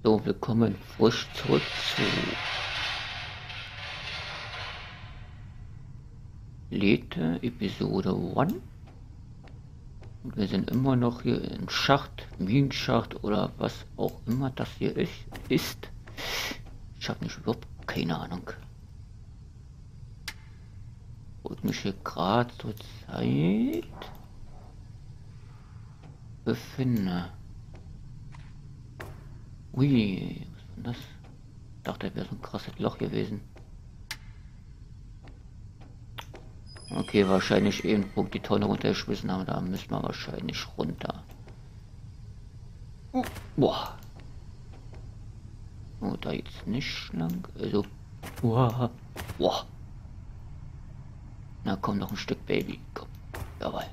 So, willkommen frisch zurück zu Lethe Episode 1. Und wir sind immer noch hier im Schacht, Minenschacht oder was auch immer das hier ist. Ich habe nicht überhaupt keine Ahnung. Wo ich mich hier gerade zur Zeit befinde. Ui, was ist denn das? Ich dachte, das wäre so ein krasses Loch gewesen. Okay, wahrscheinlich irgendwo die Tonne runtergeschmissen haben, da müssen wir wahrscheinlich runter. Boah. Oh, da jetzt nicht lang. Also. Boah. Boah. Na komm, noch ein Stück Baby. Komm. Jawohl.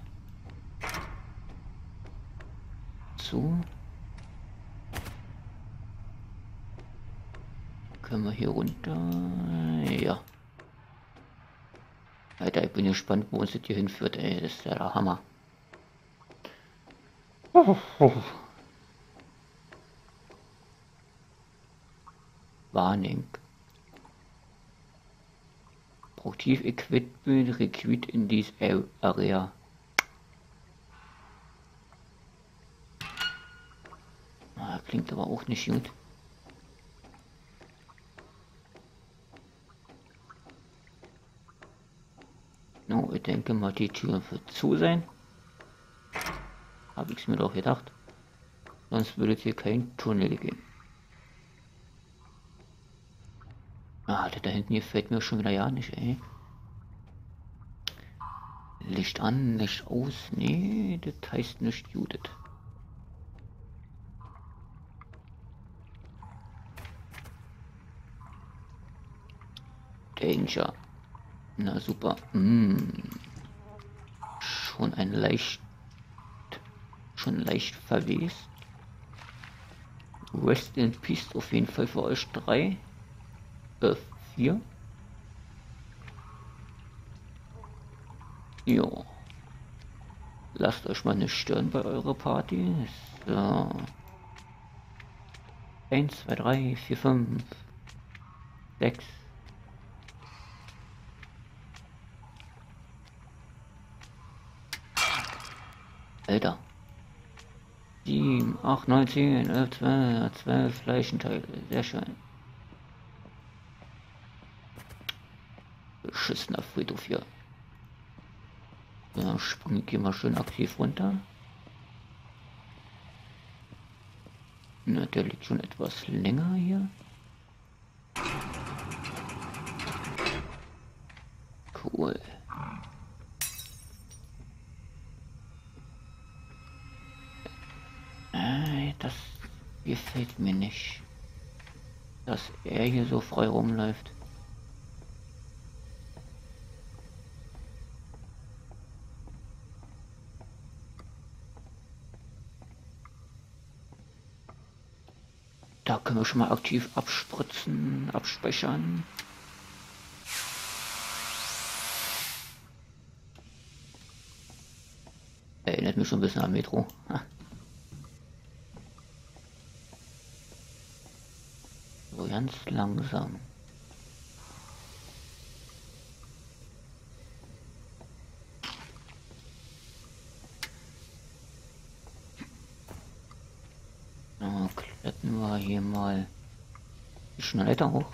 So. Können wir hier runter? Ja. Alter, ich bin gespannt, wo uns das hier hinführt, ey. Das ist ja der Hammer. Warning. Produktiv Equipment required in this area. Ah, klingt aber auch nicht gut. No, ich denke mal, die Tür wird zu sein. Habe ich es mir doch gedacht. Sonst würde es hier kein Tunnel geben. Ah, da hinten gefällt mir schon wieder ja nicht, ey. Licht an, Licht aus. Nee, das heißt nicht Judith. Danger. Na super. Schon ein leicht verwest. Rest in Peace auf jeden Fall für euch 3. 4. Jo. Lasst euch mal nicht stören bei eurer Party. So. 1, 2, 3, 4, 5, 6. Alter. 7, 8, 9, 10, 11, 12 Leichenteile. Sehr schön. Beschissener Friedhof hier. Ja, gehen wir schön aktiv runter. Na, der liegt schon etwas länger hier. Cool. Das gefällt mir nicht. Dass er hier so frei rumläuft. Da können wir schon mal aktiv abspritzen, abspeichern. Erinnert mich schon ein bisschen an Metro. Ha. So ganz langsam. So, klettern wir hier mal die Leiter hoch.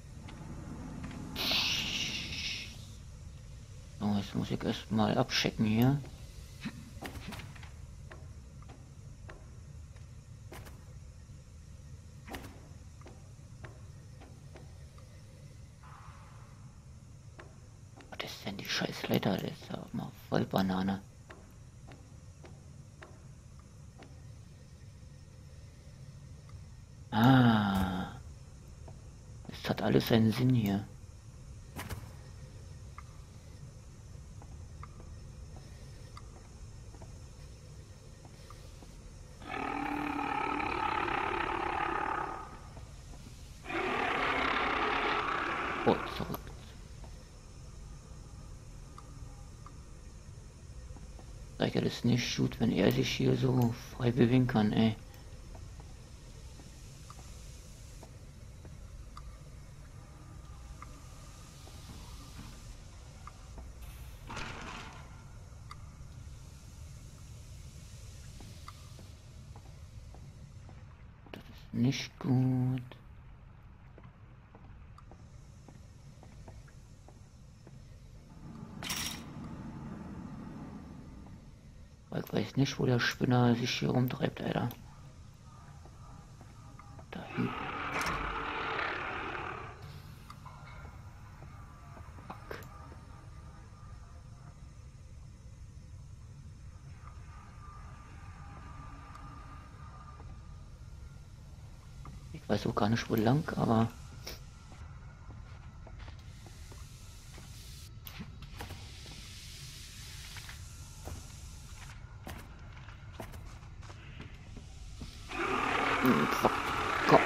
So, jetzt muss ich erstmal abchecken hier. Was ist denn die scheiß Leiter? Das ist ja mal voll Banane. Ah, es hat alles seinen Sinn hier. Oh, zurück. Zeigt er das nicht gut, wenn er sich hier so frei bewegen kann, ey. nicht gut. Ich weiß nicht, wo der Spinner sich hier rumtreibt, Alter. Da hinten. Fuck. Ich weiß auch gar nicht, wo lang, aber... Fuck. Komm.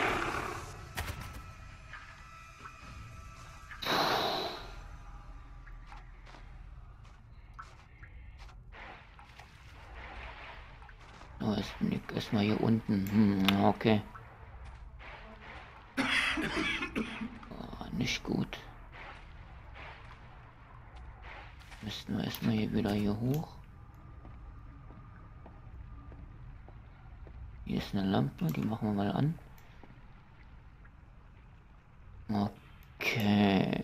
Oh, ist Nick erstmal hier unten. Okay. Oh, nicht gut. Müssten wir erstmal hier wieder hier hoch. Hier ist eine Lampe, die machen wir mal an. Okay.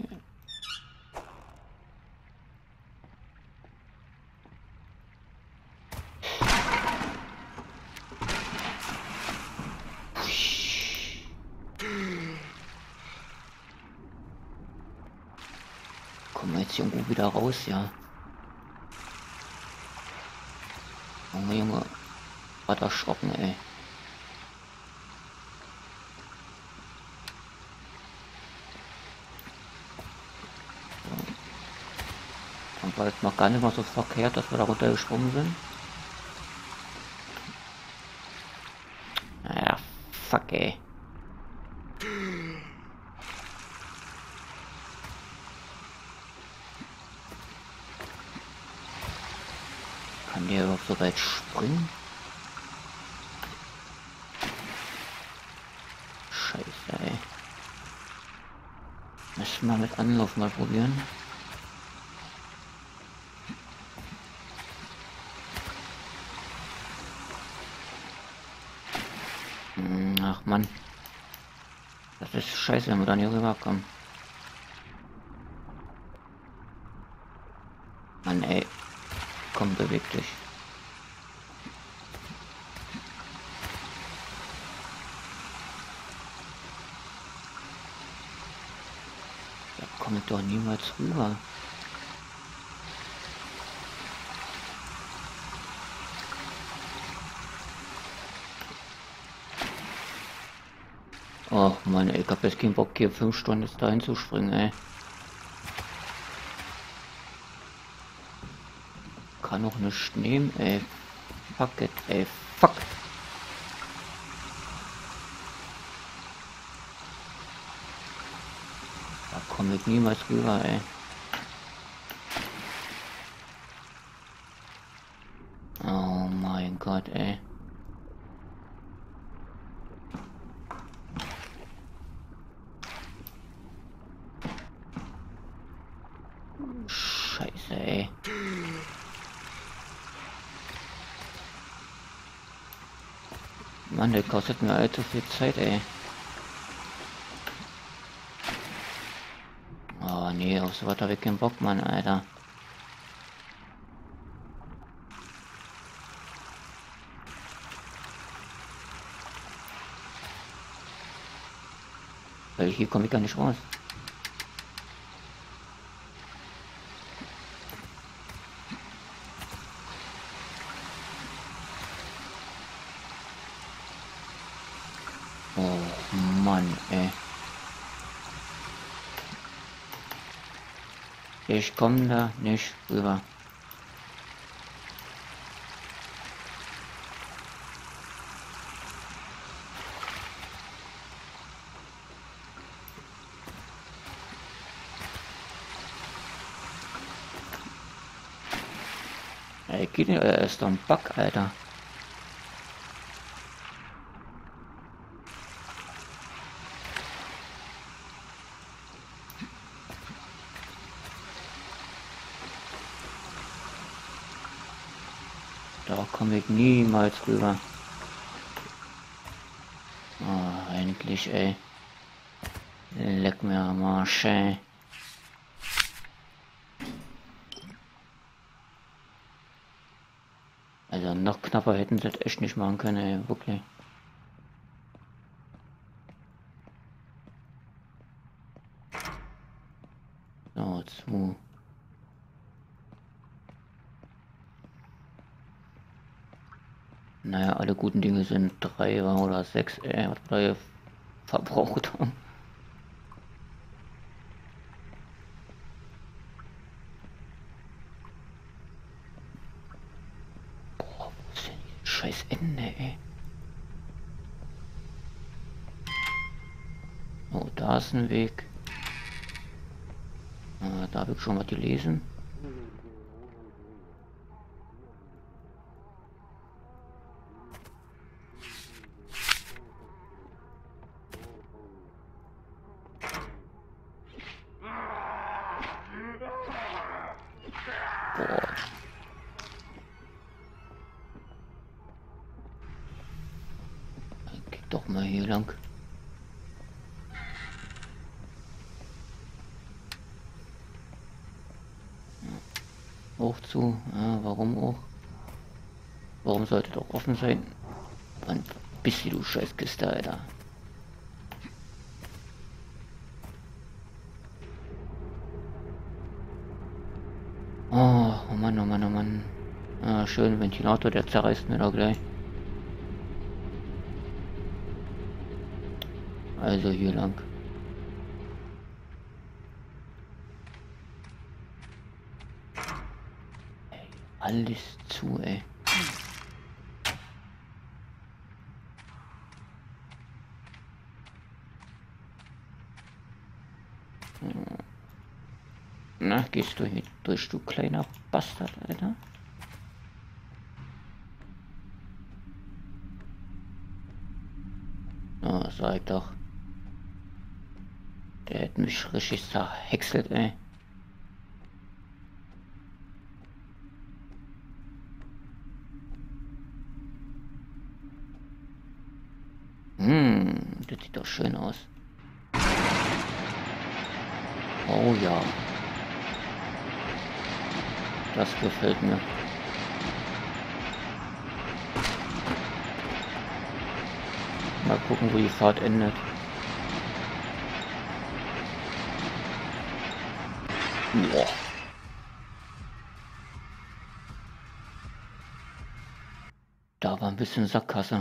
Kommen wir jetzt irgendwo wieder raus, ja. Junge, war erschrocken, ey. Und war jetzt noch gar nicht mal so verkehrt, dass wir da runtergesprungen sind. Naja, fuck, ey. Kann der überhaupt so weit springen? Scheiße, ey. Müssen wir mit Anlauf mal probieren. Ach Mann. Das ist scheiße, wenn wir dann hier rüberkommen. Mann, ey. Komm, beweg dich. Da komme ich doch niemals rüber. Oh Mann, ey, ich hab jetzt keinen Bock hier 5 Stunden jetzt dahin zu springen, ey. Kann noch nicht nehmen, ey. Fuck it, ey. Fuck. Da komme ich niemals rüber, ey. Oh mein Gott, ey. Scheiße, ey. Mann, der kostet mir allzu viel Zeit, ey. Oh nee, auf so was hab ich keinen Bock, Mann, Alter. Weil hier komme ich gar nicht raus. Oh Mann, ey. Ich komme da nicht rüber. Ey, geht nicht, ist doch ein Bug, Alter. Da komme ich niemals rüber. Oh. eigentlich, ey. Leck mir am Arsch, ey. Also noch knapper hätten sie das echt nicht machen können, ey, wirklich. So, 2. Naja, alle guten Dinge sind 3 oder 6, was wir hier verbraucht haben. Boah, wo ist denn dieses scheiß Ende, ey? Oh, da ist ein Weg. Da habe ich schon mal gelesen. Boah. Geh doch mal hier lang. Hoch zu. Ja, warum auch? Warum sollte doch offen sein? Wann bist du Scheißkiste, Alter? Oh Mann, oh Mann, oh Mann. Ah, schön, Ventilator, der zerreißt mir da gleich. Also hier lang. Ey, alles zu, ey. Na, gehst du hier durch, du kleiner Bastard, Alter? Oh, sag ich doch. Der hätte mich richtig zerhäckselt, ey. Das sieht doch schön aus. Oh ja. Das gefällt mir. Mal gucken, wo die Fahrt endet. Boah. Da war ein bisschen Sackgasse.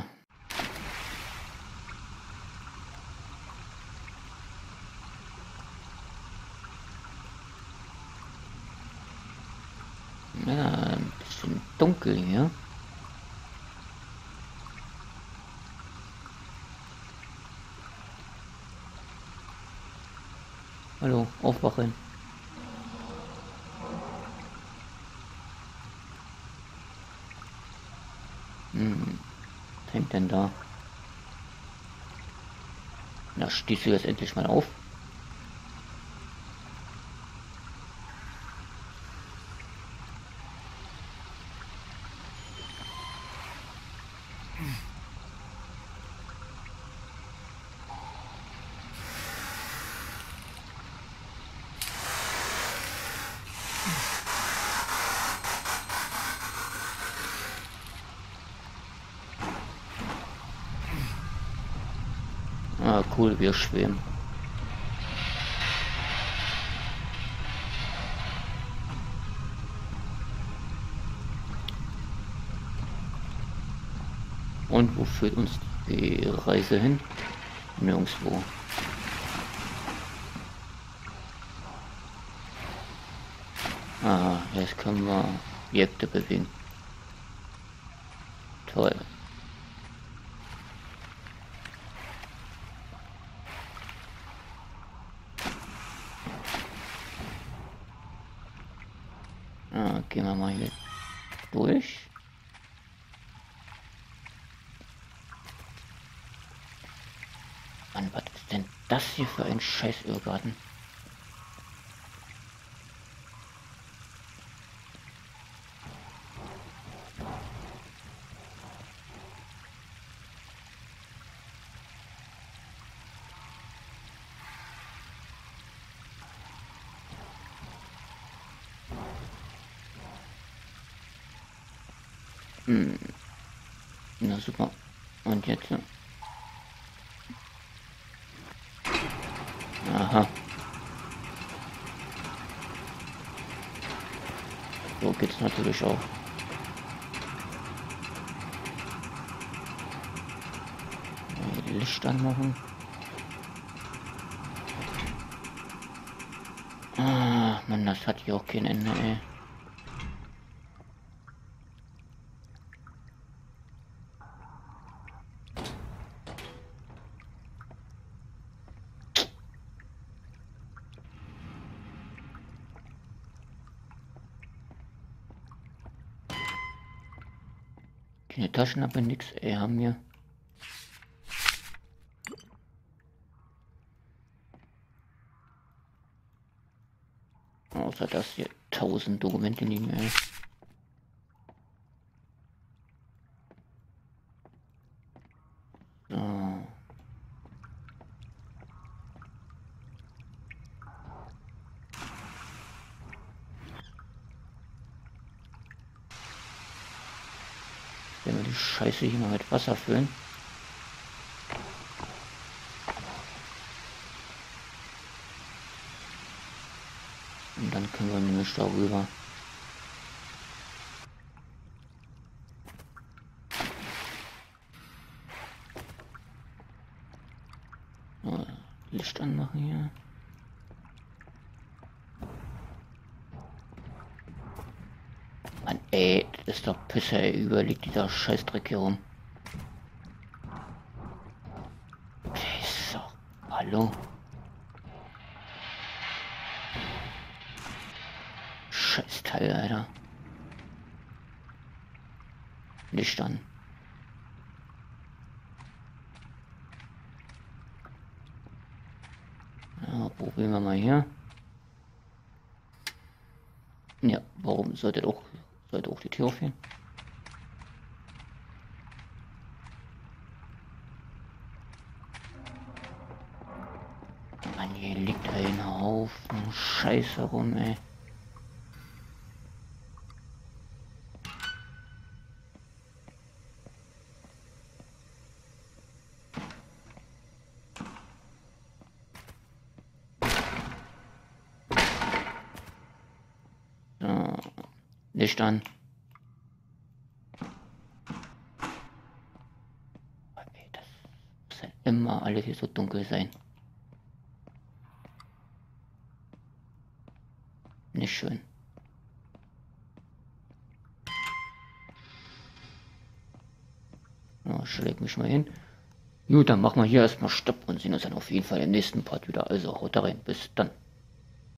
Ja, ein bisschen dunkel hier. Hallo, aufwachen. Was hängt denn da? Na, stehst du jetzt endlich mal auf? Ah, cool, wir schweben. Und wo führt uns die Reise hin? Nirgendwo. Ah, jetzt können wir Objekte bewegen. Toll. Ah, gehen wir mal hier durch. Mann, was ist denn das hier für ein scheiß Irrgarten? Hm. Na super. Und jetzt? Aha. So geht's natürlich auch. Licht anmachen. Ah, Mann, das hat hier auch kein Ende, ey. Keine Taschenlampe, nix, ey, haben wir. Außer dass hier 1000 Dokumente liegen, ey. So. Wenn wir die Scheiße hier mal mit Wasser füllen. Und dann können wir nämlich darüber. So, Licht anmachen hier. Mann, ey, das ist doch Pisser, ey, überliegt dieser Scheißdreck hier rum. So, hallo? Scheißteil, Alter. Licht an. Ja, probieren wir mal hier. Ja, warum sollte auch die Tür aufgehen? Mann, hier liegt ein Haufen Scheiße rum, ey. So, Licht an. Ey, das muss ja immer alles hier so dunkel sein. Nicht schön. Ja, schläg mich mal hin. Gut, dann machen wir hier erstmal Stopp und sehen uns dann auf jeden Fall im nächsten Part wieder. Also haut da rein. Bis dann.